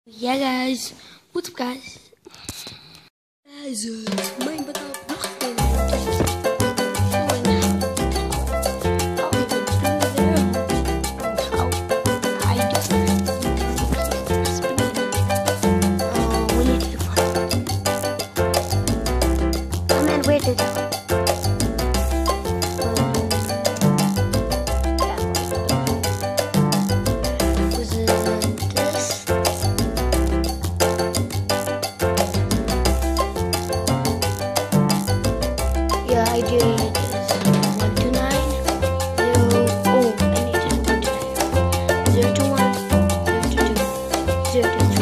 Yeah guys, what's up guys? Guys, main बताओ कुछ नहीं showing how we can do there and how I do we need to find. Come and wait it out. Yeah, I did it. Is 129 0. Oh, I need it 129 021 022 023.